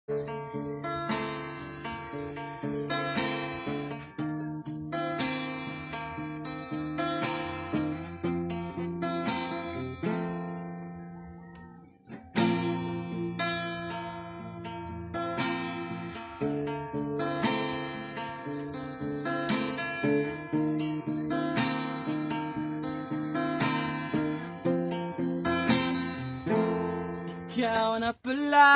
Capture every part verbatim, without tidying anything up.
Ikaw na pala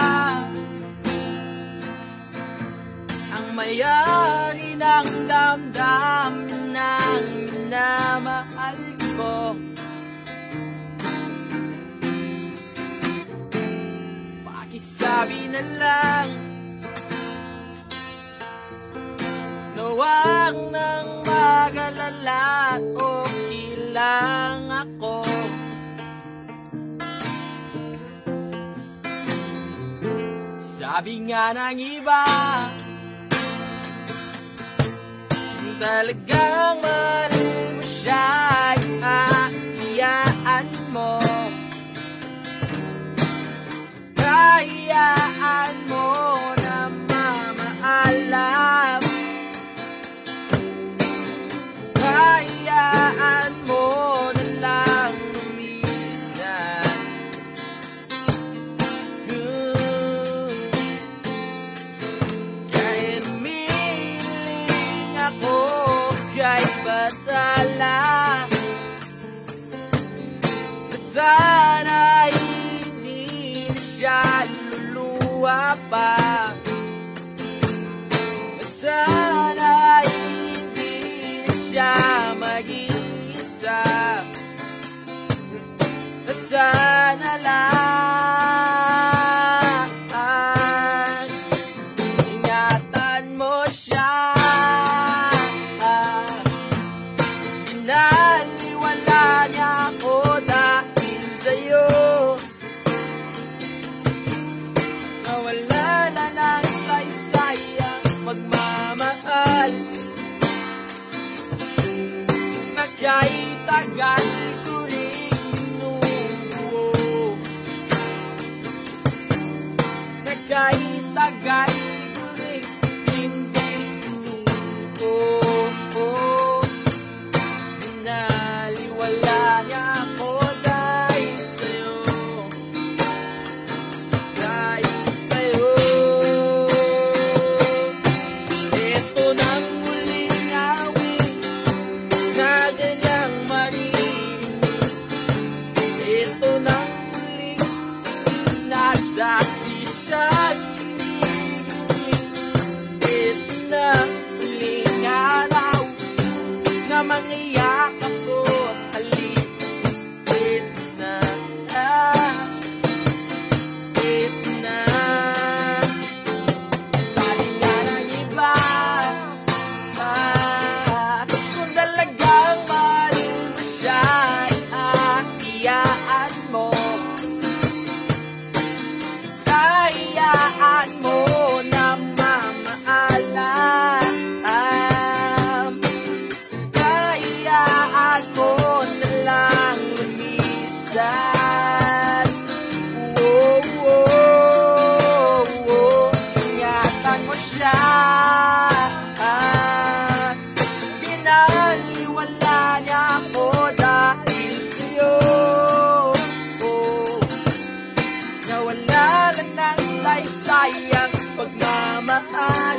ang may-ari ng damdamin ng minamahal ko. Pakisabi na lang na huwag nang mag-alala, okay lang ako. Sabi nga ng iba, talagang mahal mo siya'y hahayaan mo. Hayaan mo na mamaalam. Hayaan mo na lang lumisan. Kahit umiling ako kay batala, sana hindi na siya luluwa pa. Sana hindi na siya mag-iisa. Sana lang ingatan mo siya. Pinaliwala niya ako dahil sa'yo. Nawala na ng saysay ang pagmamahal na kahit tagal ko rin binubuo. Na kahit tagal ko rin hindi sinuko. Pinaliwala niya ako dahil sa'yo. Dahil sa'yo. Ito nang muling awit na ganyang marinig. Ito nang muling na dati siyang iniginig. Ito na muling araw na mangiyak ako at halik. Ito na, ah, ito na. Sabi nga ng iba, ah, kung talagang mahal mo siya, hahayaan mo. Hahayaan mo na mamaalam. Hahayaan mo na lang lumisan. Oh, oh, oh, ingatan mo siya. Pinaliwala niya ako dahil sa'yo. Oh, nawala lang ng saysay ang pagmamahal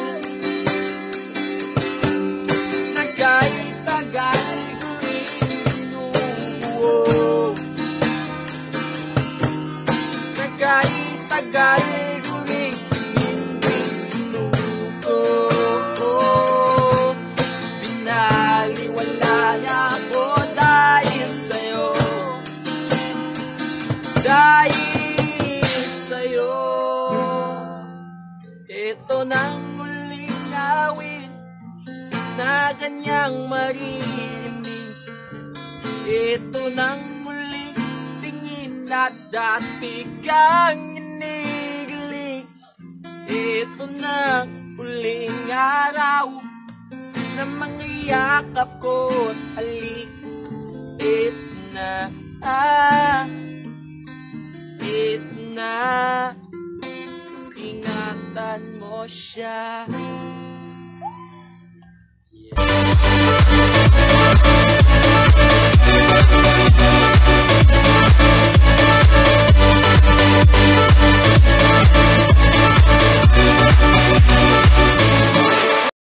na kahit tagal ko rin binubuo. Na kahit tagal ko rin hindi sinuko. Pinaliwala niya ako dahil sa'yo. Dahil sa'yo. Ito nang muling awit na kanyang maririnig. Ito nang muling tingin na dati kang inigilig. Ito na muling araw na mangyayakap ko at halik. Ito na, ah, ito na, ingat. sinaktan mo siya.